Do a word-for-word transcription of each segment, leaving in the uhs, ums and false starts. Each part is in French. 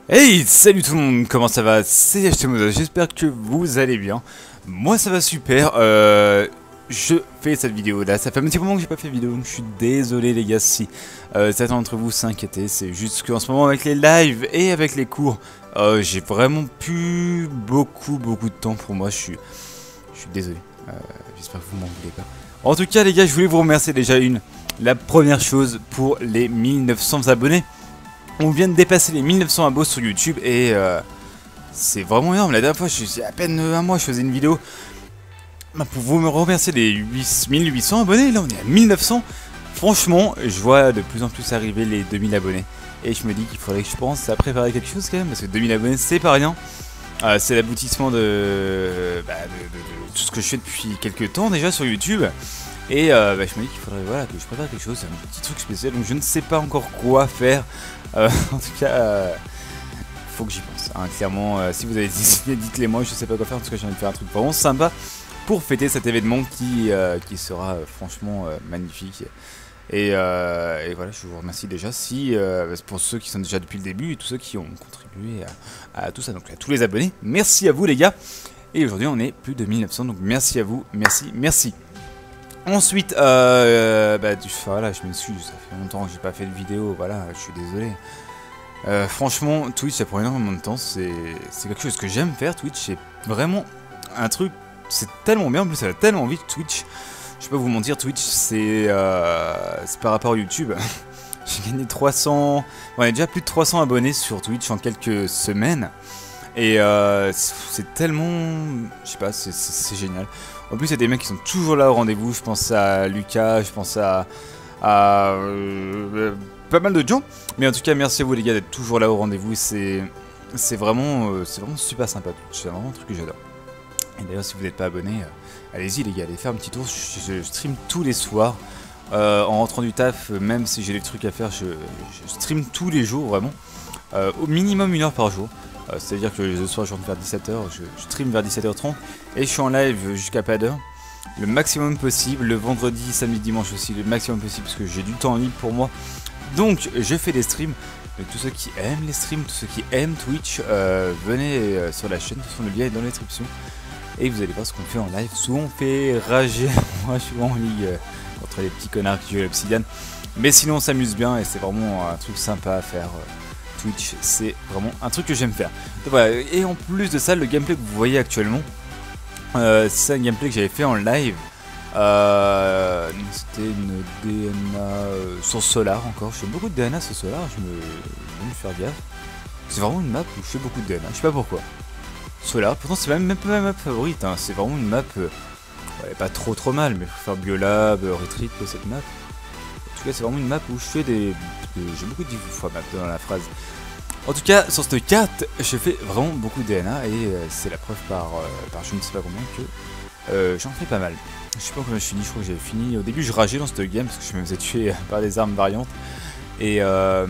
Hey, salut tout le monde, comment ça va? C'est HTModo, j'espère que vous allez bien. Moi ça va super, euh, je fais cette vidéo là, ça fait un petit moment que j'ai pas fait de vidéo, donc je suis désolé les gars si euh, certains d'entre vous s'inquiétaient. C'est juste qu'en ce moment avec les lives et avec les cours, euh, j'ai vraiment plus beaucoup beaucoup de temps pour moi, je suis, je suis désolé, euh, j'espère que vous m'en voulez pas. En tout cas les gars, je voulais vous remercier déjà une, la première chose pour les mille neuf cents abonnés. On vient de dépasser les mille neuf cents abos sur YouTube et euh, c'est vraiment énorme. La dernière fois, je suis à peine un mois, je faisais une vidéo. Bah, pour vous me remercier les mille huit cents abonnés, là on est à mille neuf cents. Franchement, je vois de plus en plus arriver les deux mille abonnés. Et je me dis qu'il faudrait que je pense à préparer quelque chose quand même, parce que deux mille abonnés c'est pas rien. Euh, c'est l'aboutissement de, bah, de, de, de tout ce que je fais depuis quelques temps déjà sur YouTube. Et euh, bah, je me dis qu'il faudrait voilà, que je prépare quelque chose, un petit truc spécial, donc je ne sais pas encore quoi faire. Euh, en tout cas, euh, faut que j'y pense. Hein. Clairement, euh, si vous avez des idées, dites-les moi, je sais pas quoi faire, en tout cas j'ai envie de faire un truc vraiment sympa pour fêter cet événement qui, euh, qui sera euh, franchement euh, magnifique. Et, euh, et voilà, je vous remercie déjà si euh, pour ceux qui sont déjà depuis le début et tous ceux qui ont contribué à, à tout ça, donc à tous les abonnés. Merci à vous les gars. Et aujourd'hui on est plus de mille neuf cents, donc merci à vous, merci, merci. Ensuite, euh, bah, du, voilà, je m'excuse, ça fait longtemps que j'ai pas fait de vidéo, voilà, je suis désolé. Euh, franchement, Twitch, ça prend énormément de temps, c'est quelque chose que j'aime faire, Twitch, c'est vraiment un truc, c'est tellement bien, en plus ça va tellement vite, Twitch. Je vais pas vous mentir, Twitch, c'est euh, par rapport à YouTube. J'ai gagné trois cents, on est déjà plus de trois cents abonnés sur Twitch en quelques semaines. Et euh, c'est tellement, je sais pas, c'est génial. En plus, il y a des mecs qui sont toujours là au rendez-vous. Je pense à Lucas, je pense à, à euh, pas mal de gens. Mais en tout cas, merci à vous les gars d'être toujours là au rendez-vous. C'est vraiment, euh, c'est vraiment super sympa. C'est vraiment un truc que j'adore. Et d'ailleurs, si vous n'êtes pas abonné, euh, allez-y les gars, allez faire un petit tour. Je, je, je stream tous les soirs. Euh, en rentrant du taf, même si j'ai des trucs à faire, je, je stream tous les jours vraiment. Euh, au minimum une heure par jour. Euh, C'est à dire que le soir je rentre vers dix-sept heures, je, je stream vers dix-sept heures trente et je suis en live jusqu'à pas d'heure. Le maximum possible, le vendredi, samedi, dimanche aussi, le maximum possible parce que j'ai du temps libre pour moi. Donc je fais des streams. Donc tous ceux qui aiment les streams, tous ceux qui aiment Twitch, euh, venez euh, sur la chaîne, de toute façon le lien est dans la description. Et vous allez voir ce qu'on fait en live. Souvent on fait rager, moi je suis en ligue euh, contre les petits connards qui jouent à l'Obsidian. Mais sinon on s'amuse bien et c'est vraiment un truc sympa à faire. Euh, Twitch, c'est vraiment un truc que j'aime faire. Donc voilà. Et en plus de ça, le gameplay que vous voyez actuellement, euh, c'est un gameplay que j'avais fait en live. Euh, C'était une D N A euh, sur Solar encore. Je fais beaucoup de D N A sur Solar, je me, je vais me faire gaffe. C'est vraiment une map où je fais beaucoup de D N A, je sais pas pourquoi. Solar, pourtant c'est même, même pas ma map favorite, hein. C'est vraiment une map, euh, ouais, pas trop trop mal, mais faut faire Biolab, euh, Retreat, cette map. En tout cas, c'est vraiment une map où je fais des... J'ai beaucoup dit fois map dans la phrase. En tout cas, sur cette carte, je fais vraiment beaucoup de D N A et euh, c'est la preuve par, euh, par je ne sais pas combien que euh, j'en fais pas mal. Je sais pas combien je finis, je crois que j'ai fini. Au début, je rageais dans cette game parce que je me faisais tuer par des armes variantes. Et, euh,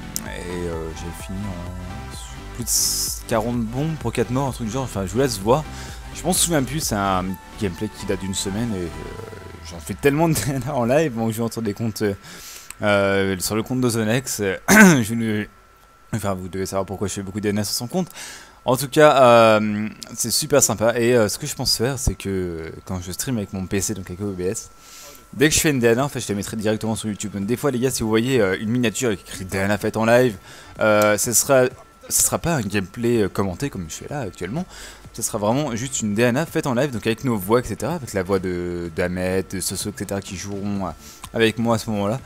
et euh, j'ai fini en plus de quarante bombes pour quatre morts, un truc du genre. Enfin, je vous laisse voir. Je m'en souviens plus, c'est un gameplay qui date d'une semaine et euh, j'en fais tellement de D N A en live. Bon, je vais entendre des comptes euh, sur le compte d'Ozonex. je ne. Enfin, vous devez savoir pourquoi je fais beaucoup de D N A sur son compte. En tout cas, euh, c'est super sympa. Et euh, ce que je pense faire, c'est que quand je stream avec mon P C, donc avec O B S, dès que je fais une D N A, en fait, je la mettrai directement sur YouTube. Donc, des fois, les gars, si vous voyez euh, une miniature avec écrit D N A faite en live, euh, ce sera, ce sera pas un gameplay euh, commenté comme je fais là actuellement. Ce sera vraiment juste une D N A faite en live, donc avec nos voix, et cetera. Avec la voix de d'Ahmed, de Soso, et cetera qui joueront avec moi à ce moment-là.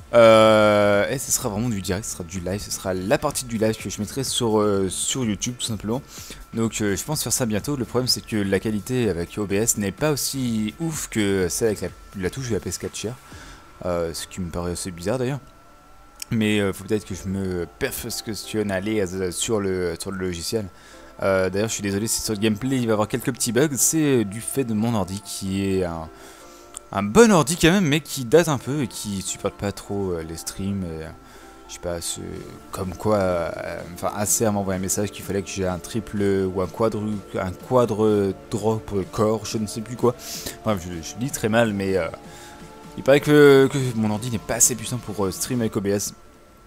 Euh, et ce sera vraiment du direct, ce sera du live, ce sera la partie du live que je mettrai sur, euh, sur YouTube tout simplement. Donc euh, je pense faire ça bientôt. Le problème c'est que la qualité avec O B S n'est pas aussi ouf que celle avec la, la touche de la P S quatre Chair, euh, ce qui me paraît assez bizarre d'ailleurs. Mais euh, faut peut-être que je me perfectionne à l'aise sur le, sur le logiciel. Euh, D'ailleurs je suis désolé si sur le gameplay il va y avoir quelques petits bugs, c'est du fait de mon ordi qui est un... Un bon ordi quand même, mais qui date un peu et qui supporte pas trop euh, les streams. Et, euh, je sais pas, comme quoi, euh, enfin assez à m'envoyer un message qu'il fallait que j'ai un triple ou un quadre, un quadre drop core, je ne sais plus quoi. Bref, je, je lis très mal, mais euh, il paraît que, que mon ordi n'est pas assez puissant pour euh, stream avec O B S.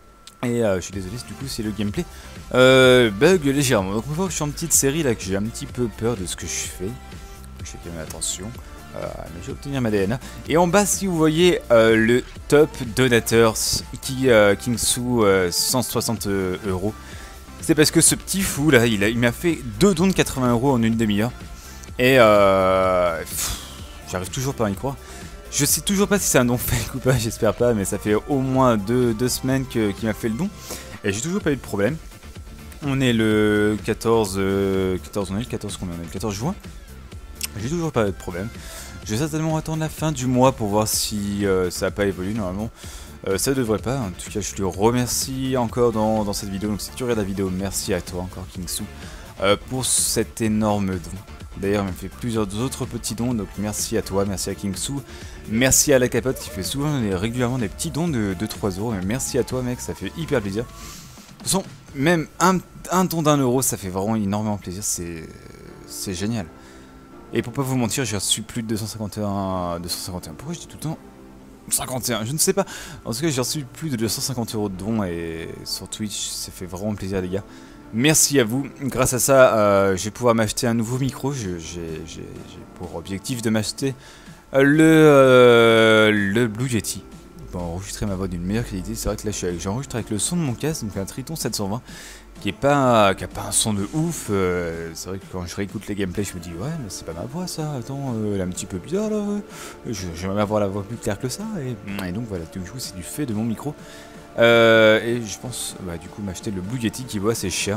Et euh, je suis désolé du coup c'est le gameplay euh, bug légèrement. Donc on voit que je suis en petite série là, que j'ai un petit peu peur de ce que je fais. Je fais bien attention. Euh, mais je vais obtenir ma D N A. Et en bas si vous voyez euh, le top donateur qui euh, Kingsu euh, cent soixante euros. C'est parce que ce petit fou là il, il m'a fait deux dons de quatre-vingts euros en une demi-heure. Et euh, j'arrive toujours pas à y croire. Je sais toujours pas si c'est un don fake ou pas, j'espère pas, mais ça fait au moins deux, deux semaines qu'il m'a fait le don. Et j'ai toujours pas eu de problème. On est le quatorze, euh, quatorze, on est le quatorze combien on est le quatorze juin. J'ai toujours pas eu de problème. Je vais certainement attendre la fin du mois pour voir si euh, ça n'a pas évolué. Normalement, euh, ça devrait pas. En tout cas, je te remercie encore dans, dans cette vidéo. Donc si tu regardes la vidéo, merci à toi encore Kingsu euh, pour cet énorme don. D'ailleurs, il m'a fait plusieurs autres petits dons, donc merci à toi, merci à Kingsu, merci à la capote qui fait souvent et régulièrement des petits dons de, de trois euros, mais merci à toi mec, ça fait hyper plaisir. De toute façon, même un, un don d'un euro, ça fait vraiment énormément plaisir, c'est c'est génial. Et pour pas vous mentir, j'ai reçu plus de deux cent cinquante et un, deux cent cinquante et un, pourquoi je dis tout le temps cinquante et un, je ne sais pas. En tout cas, j'ai reçu plus de deux cent cinquante euros de dons et sur Twitch, ça fait vraiment plaisir les gars. Merci à vous, grâce à ça euh, je vais pouvoir m'acheter un nouveau micro, j'ai pour objectif de m'acheter euh, le, euh, le Blue Yeti pour enregistrer ma voix d'une meilleure qualité. C'est vrai que là j'enregistre avec le son de mon casque, donc un Triton sept cent vingt qui est pas, qui a pas un son de ouf, euh, c'est vrai que quand je réécoute les gameplays je me dis ouais mais c'est pas ma voix ça, attends euh, elle est un petit peu bizarre là, j'aimerais avoir la voix plus claire que ça et, et donc voilà, du coup c'est du fait de mon micro. Euh, et je pense bah, du coup m'acheter le Blue Yeti qui vaut assez cher.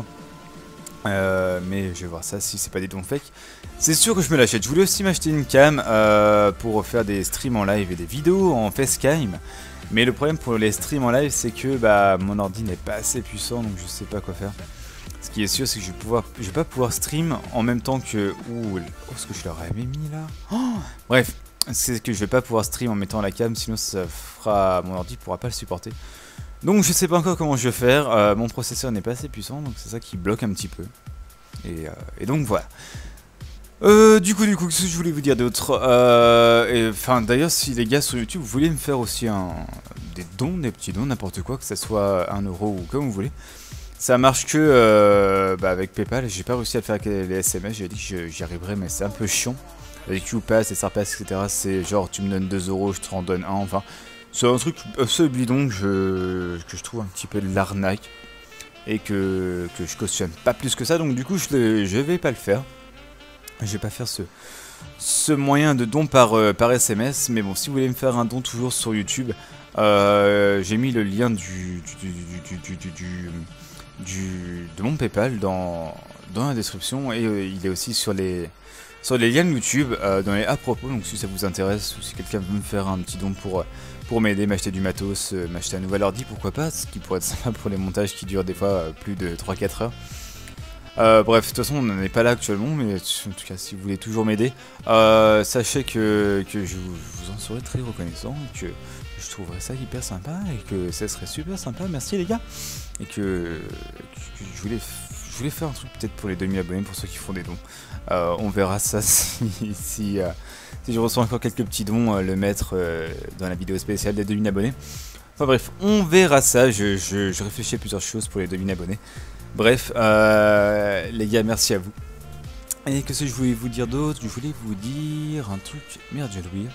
Euh, mais je vais voir ça si c'est pas des dons fake. C'est sûr que je me l'achète. Je voulais aussi m'acheter une cam euh, pour faire des streams en live et des vidéos en facecam. Mais le problème pour les streams en live c'est que bah, mon ordi n'est pas assez puissant donc je sais pas quoi faire. Ce qui est sûr c'est que je vais, pouvoir, je vais pas pouvoir stream en même temps que... Ouh, oh, ce que je leur avais mis là oh bref, c'est que je vais pas pouvoir stream en mettant la cam sinon ça fera... mon ordi pourra pas le supporter. Donc je sais pas encore comment je vais faire, euh, mon processeur n'est pas assez puissant, donc c'est ça qui bloque un petit peu. Et, euh, et donc voilà. Euh, du coup, du coup, qu'est-ce que je voulais vous dire d'autre euh, Enfin, d'ailleurs, si les gars sur YouTube, vous voulez me faire aussi un, des dons, des petits dons, n'importe quoi, que ça soit un euro ou comme vous voulez. Ça marche que euh, bah, avec PayPal, j'ai pas réussi à le faire avec les S M S, j'ai dit que j'y arriverais, mais c'est un peu chiant. Avec QPass et StarPass, et cetera, c'est genre tu me donnes deux euros, je te en donne un, enfin... C'est un truc assez bidon que je, que je trouve un petit peu de l'arnaque et que, que je cautionne pas plus que ça, donc du coup je, je vais pas le faire. Je vais pas faire ce, ce moyen de don par, euh, par S M S, mais bon, si vous voulez me faire un don toujours sur YouTube, euh, j'ai mis le lien du, du, du, du, du, du, du, de mon PayPal dans, dans la description et euh, il est aussi sur les... sur les liens de YouTube, euh, dans les à propos, donc si ça vous intéresse ou si quelqu'un veut me faire un petit don pour, pour m'aider, m'acheter du matos, euh, m'acheter un nouvel ordi, pourquoi pas, ce qui pourrait être sympa pour les montages qui durent des fois euh, plus de trois quatre heures. Euh, bref, de toute façon on n'en est pas là actuellement, mais en tout cas si vous voulez toujours m'aider, euh, sachez que, que je, vous, je vous en serai très reconnaissant, et que je trouverais ça hyper sympa, et que ça serait super sympa, merci les gars, et que, que, que je voulais... Je voulais faire un truc peut-être pour les deux mille abonnés, pour ceux qui font des dons. Euh, on verra ça si, si, euh, si je reçois encore quelques petits dons, euh, le mettre euh, dans la vidéo spéciale des deux mille abonnés. Enfin bref, on verra ça, je, je, je réfléchis à plusieurs choses pour les deux mille abonnés. Bref, euh, les gars, merci à vous. Et qu'est-ce que je voulais vous dire d'autre? Je voulais vous dire un truc... Merde, j'ai oublié.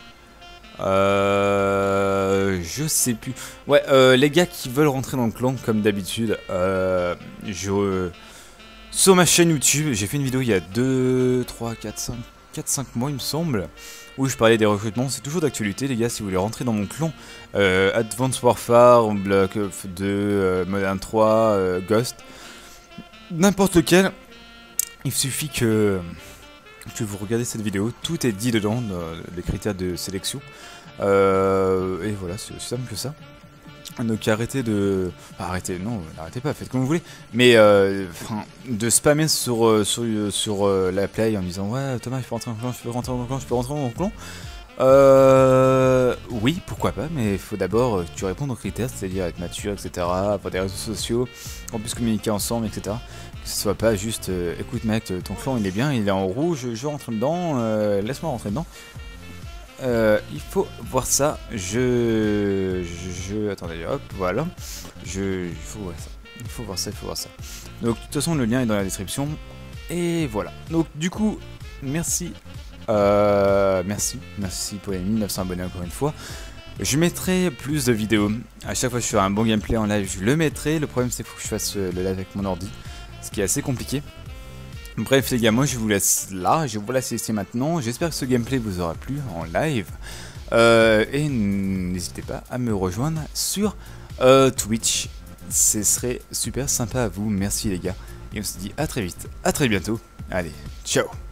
Euh, je sais plus. Ouais, euh, les gars qui veulent rentrer dans le clan, comme d'habitude, euh, je... Sur ma chaîne YouTube, j'ai fait une vidéo il y a deux, trois, quatre, cinq, quatre, cinq mois il me semble, où je parlais des recrutements, c'est toujours d'actualité les gars, si vous voulez rentrer dans mon clan, euh, Advanced Warfare, Black Ops deux, euh, Modern trois, euh, Ghost, n'importe lequel, il suffit que, que vous regardez cette vidéo, tout est dit dedans, dans les critères de sélection, euh, et voilà, c'est aussi simple que ça. Donc arrêtez de... Enfin, arrêtez, non, n'arrêtez pas, faites comme vous voulez. Mais euh, de spammer sur, euh, sur, euh, sur euh, la play en disant ouais Thomas je peux rentrer dans le clan, je peux rentrer dans le clan, je peux rentrer dans le clan. Euh... Oui, pourquoi pas, mais il faut d'abord que tu répondes aux critères, c'est-à-dire être mature, et cetera. Avoir des réseaux sociaux, qu'on puisse communiquer ensemble, et cetera. Que ce soit pas juste euh, écoute mec, ton clan il est bien, il est en rouge, je rentre dedans, euh, laisse-moi rentrer dedans. euh, il faut voir ça. Je, je, je- attendez, hop, voilà. Je, il faut voir ça. Il faut voir ça, il faut voir ça. Donc de toute façon, le lien est dans la description. Et voilà. Donc du coup, merci, euh, merci, merci pour les mille neuf cents abonnés encore une fois. Je mettrai plus de vidéos. À chaque fois que je ferai un bon gameplay en live, je le mettrai. Le problème, c'est qu'il faut que je fasse le live avec mon ordi, ce qui est assez compliqué. Bref les gars, moi je vous laisse là, je vous laisse ici maintenant. J'espère que ce gameplay vous aura plu en live. Euh, et n'hésitez pas à me rejoindre sur euh, Twitch. Ce serait super sympa à vous. Merci les gars. Et on se dit à très vite, à très bientôt. Allez, ciao.